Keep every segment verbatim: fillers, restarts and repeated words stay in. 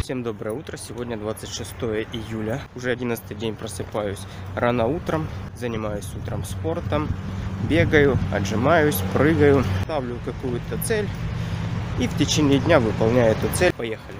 Всем доброе утро. Сегодня двадцать шестое июля. Уже одиннадцатый день просыпаюсь рано утром. Занимаюсь утром спортом. Бегаю, отжимаюсь, прыгаю. Ставлю какую-то цель. И в течение дня выполняю эту цель. Поехали.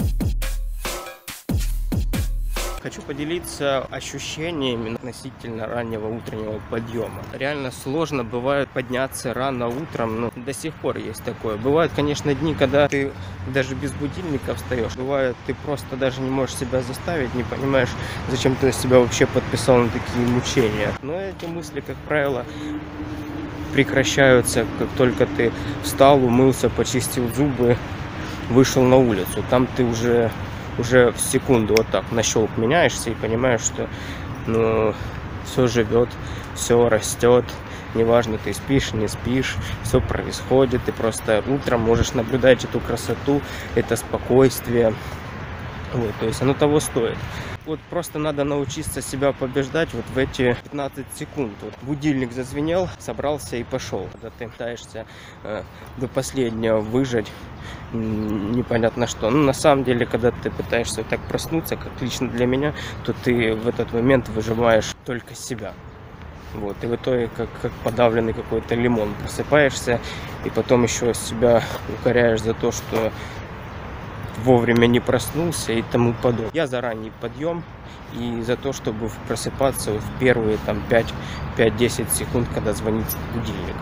Хочу поделиться ощущениями относительно раннего утреннего подъема. Реально сложно бывает подняться рано утром, но до сих пор есть такое. Бывают, конечно, дни, когда ты даже без будильника встаешь. Бывает, ты просто даже не можешь себя заставить, не понимаешь, зачем ты себя вообще подписал на такие мучения. Но эти мысли, как правило, прекращаются, как только ты встал, умылся, почистил зубы, вышел на улицу. Там ты уже... уже в секунду вот так на щелк меняешься и понимаешь, что ну, все живет, все растет, неважно, ты спишь, не спишь, все происходит, ты просто утром можешь наблюдать эту красоту, это спокойствие, вот, то есть оно того стоит. Вот просто надо научиться себя побеждать вот в эти пятнадцать секунд. Вот будильник зазвенел, собрался и пошел. Когда ты пытаешься э, до последнего выжать непонятно что. Ну, на самом деле, когда ты пытаешься так проснуться, как лично для меня, то ты в этот момент выжимаешь только себя. Вот, и в итоге, как, как подавленный какой-то лимон, просыпаешься, и потом еще себя укоряешь за то, что вовремя не проснулся и тому подобное. Я за ранний подъем и за то, чтобы просыпаться в первые там пять-десять секунд, когда звонит будильник.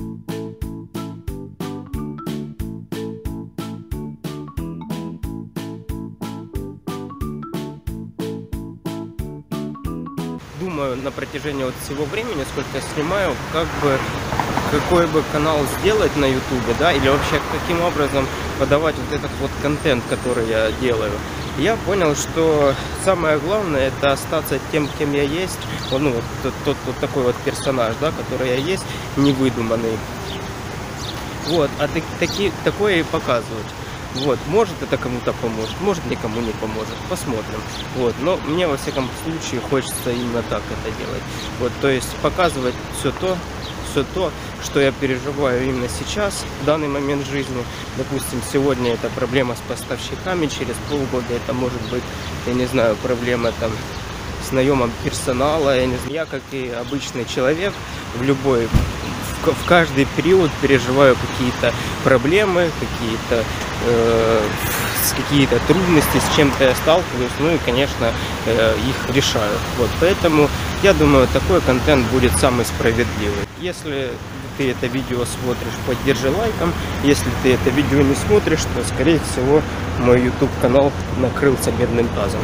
Думаю, на протяжении вот всего времени, сколько я снимаю, как бы какой бы канал сделать на ютубе, да, или вообще каким образом подавать вот этот вот контент, который я делаю. Я понял, что самое главное — это остаться тем, кем я есть, ну, вот тот, тот, вот такой вот персонаж, да, который я есть, невыдуманный. Вот, а так, таки, такое и показывать. Вот, может это кому-то поможет, может никому не поможет, посмотрим. Вот, но мне во всяком случае хочется именно так это делать. Вот, то есть показывать все то, все то, что я переживаю именно сейчас, в данный момент жизни. Допустим, сегодня это проблема с поставщиками, через полгода это может быть, я не знаю, проблема там с наемом персонала. Я не знаю, я, как и обычный человек, в любой, в, в каждый период переживаю какие-то проблемы, какие-то э, какие-то трудности, с чем-то я сталкиваюсь, ну и, конечно, э, их решаю. Вот, поэтому я думаю, такой контент будет самый справедливый. Если ты это видео смотришь, поддержи лайком. Если ты это видео не смотришь, то, скорее всего, мой YouTube канал накрылся медным тазом.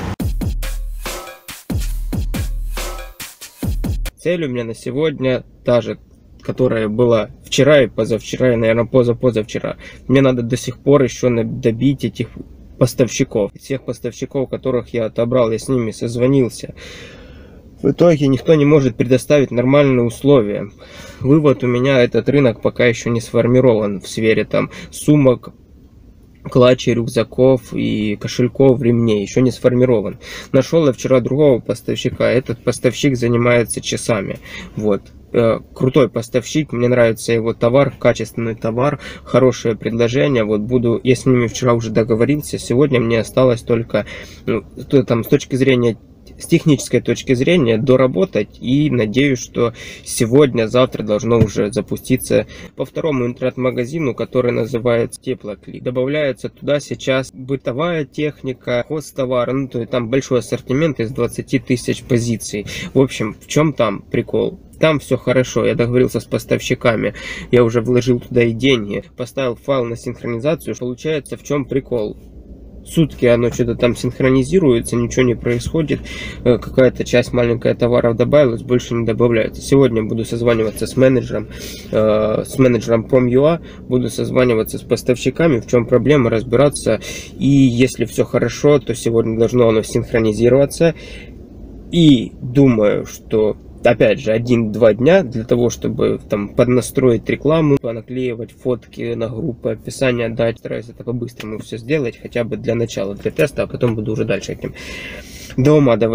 Цель у меня на сегодня та же, которая была вчера и позавчера, и, наверное, позапозавчера. Мне надо до сих пор еще добить этих поставщиков. Всех поставщиков, которых я отобрал, я с ними созвонился. В итоге никто не может предоставить нормальные условия. Вывод у меня: этот рынок пока еще не сформирован в сфере там сумок, клатчей, рюкзаков и кошельков, ремней. Еще не сформирован. Нашел я вчера другого поставщика. Этот поставщик занимается часами. Вот. Крутой поставщик, мне нравится его товар, качественный товар, хорошее предложение. Вот буду, я с ними вчера уже договорился. Сегодня мне осталось только, ну, там, с точки зрения, с технической точки зрения, доработать, и надеюсь, что сегодня-завтра должно уже запуститься по второму интернет-магазину, который называется Теплоклик. Добавляется туда сейчас бытовая техника, хозтовар, ну, то есть там большой ассортимент из двадцати тысяч позиций. В общем, в чем там прикол? Там все хорошо, я договорился с поставщиками, я уже вложил туда и деньги, поставил файл на синхронизацию. Получается, в чем прикол? Сутки оно что-то там синхронизируется, ничего не происходит, какая-то часть маленькая товаров добавилась, больше не добавляется. Сегодня буду созваниваться с менеджером, э, с менеджером Prom.ua, буду созваниваться с поставщиками, в чем проблема, разбираться. И если все хорошо, то сегодня должно оно синхронизироваться. И думаю, что опять же один-два дня для того, чтобы там поднастроить рекламу, понаклеивать фотки на группы, описание дать. Стараюсь это по-быстрому все сделать, хотя бы для начала, для теста, а потом буду уже дальше этим до ума доводить.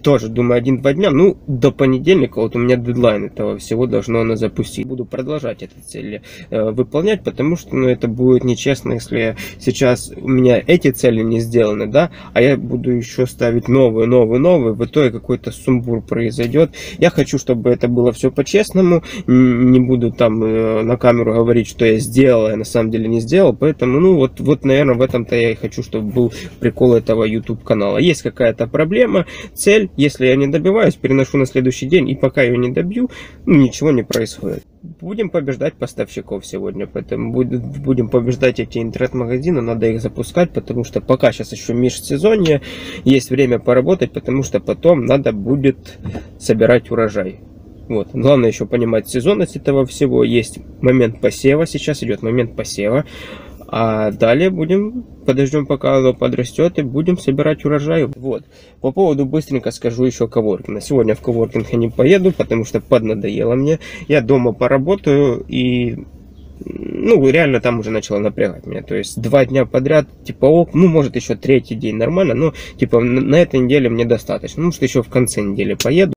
тоже, думаю, один-два дня, ну, до понедельника, вот у меня дедлайн этого всего должно оно запустить. Буду продолжать эти цели э, выполнять, потому что, ну, это будет нечестно, если сейчас у меня эти цели не сделаны, да, а я буду еще ставить новые, новые, новые, в итоге какой-то сумбур произойдет. Я хочу, чтобы это было все по-честному, не буду там э, на камеру говорить, что я сделал, а на самом деле не сделал, поэтому, ну, вот, вот наверное, в этом-то я и хочу, чтобы был прикол этого YouTube канала. Есть какая-то проблема, цель, если я не добиваюсь, переношу на следующий день, и пока ее не добью, ну, ничего не происходит. Будем побеждать поставщиков сегодня, поэтому будем побеждать эти интернет-магазины, надо их запускать, потому что пока сейчас еще межсезонье, есть время поработать, потому что потом надо будет собирать урожай. Вот. Главное еще понимать сезонность этого всего, есть момент посева, сейчас идет момент посева. А далее будем, подождем, пока оно подрастет, и будем собирать урожай. Вот. По поводу, быстренько скажу еще коворкинга. Сегодня в коворкинг я не поеду, потому что поднадоело мне. Я дома поработаю, и, ну, реально там уже начало напрягать меня. То есть два дня подряд, типа, ок, ну, может, еще третий день нормально, но, типа, на этой неделе мне достаточно. Ну, что еще в конце недели поеду.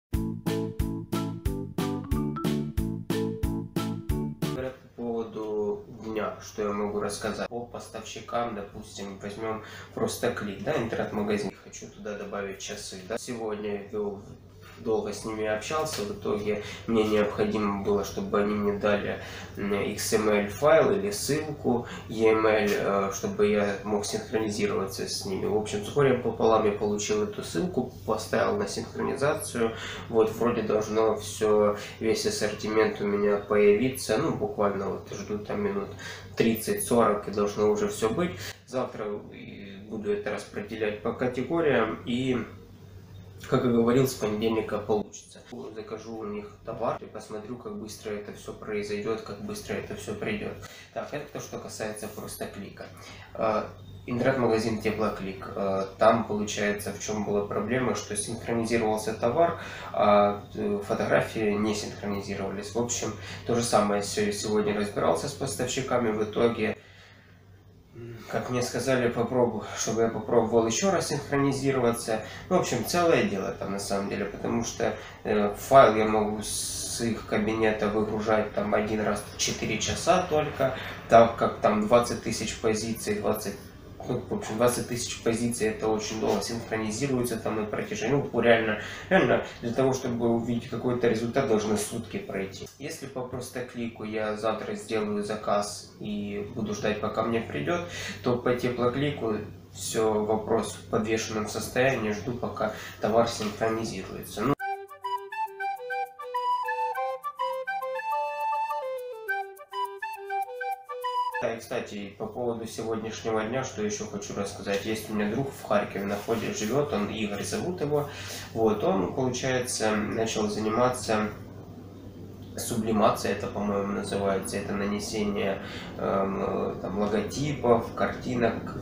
Что я могу рассказать по поставщикам, допустим, возьмем просто клик, да, интернет-магазин, хочу туда добавить часы, да, сегодня я вел, долго с ними общался, в итоге мне необходимо было, чтобы они мне дали икс эм эль файл или ссылку и эм эль, чтобы я мог синхронизироваться с ними. В общем, с горем пополам я получил эту ссылку, поставил на синхронизацию, вот, вроде должно все, весь ассортимент у меня появиться, ну, буквально вот жду там минут тридцать-сорок, и должно уже все быть. Завтра буду это распределять по категориям, и, как и говорил, с понедельника получится. Закажу у них товар и посмотрю, как быстро это все произойдет, как быстро это все придет. Так, это то, что касается просто клика. Интернет-магазин Теплоклик. Там, получается, в чем была проблема, что синхронизировался товар, а фотографии не синхронизировались. В общем, то же самое сегодня разбирался с поставщиками. В итоге, как мне сказали, попробую, чтобы я попробовал еще раз синхронизироваться. В общем, целое дело там на самом деле, потому что э, файл я могу с их кабинета выгружать там один раз в четыре часа только, так как там двадцать тысяч позиций, двадцать, ну, в общем, двадцать тысяч позиций, это очень долго синхронизируется там на протяжении, ну, реально, реально, для того, чтобы увидеть какой-то результат, должны сутки пройти. Если по просто клику я завтра сделаю заказ и буду ждать, пока мне придет, то по теплоклику все, вопрос в подвешенном состоянии, жду, пока товар синхронизируется. Ну, и, кстати, по поводу сегодняшнего дня, что еще хочу рассказать. Есть у меня друг в Харькове, на входе живет, он Игорь зовут его. Вот, он, получается, начал заниматься сублимацией, это, по-моему, называется, это нанесение э, там, логотипов, картинок.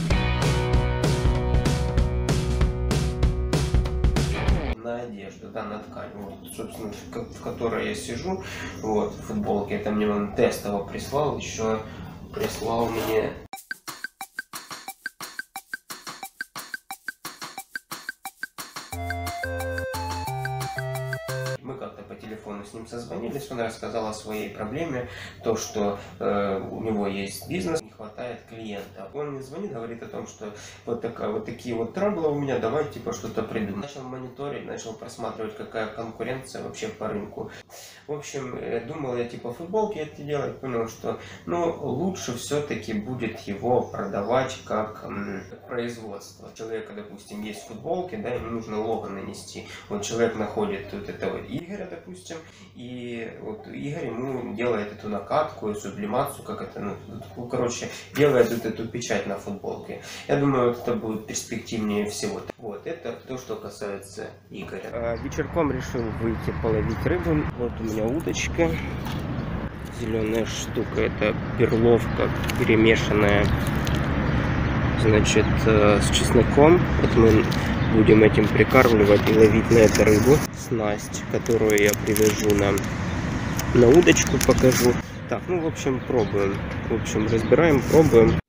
На одежду, да, на ткань, вот, собственно, в которой я сижу, вот, в футболке, это мне он тестово прислал, еще прислал мне мы как-то по телефону с ним созвонились, он рассказал о своей проблеме, то, что э, у него есть бизнес, не хватает клиента. Он мне звонит, говорит о том, что вот, такая, вот такие вот траблы у меня, давай типа что-то придумать. Начал мониторить, начал просматривать, какая конкуренция вообще по рынку. В общем, я думал, я типа футболки это делать, понял, что ну, лучше все-таки будет его продавать как м, производство. У человека, допустим, есть футболки, да, ему нужно лого нанести. Вот человек находит вот этого Игоря, допустим, и вот Игорь ему делает эту накатку, сублимацию, как это, ну, короче, делает вот эту печать на футболке. Я думаю, вот это будет перспективнее всего. Вот, это то, что касается Игоря. А, вечерком решил выйти половить рыбу. Вот у меня удочка. Зеленая штука, это перловка перемешанная, значит, с чесноком. Вот мы будем этим прикармливать и ловить на это рыбу. Снасть, которую я привяжу нам на удочку, покажу. Так, ну, в общем, пробуем. В общем, разбираем, пробуем.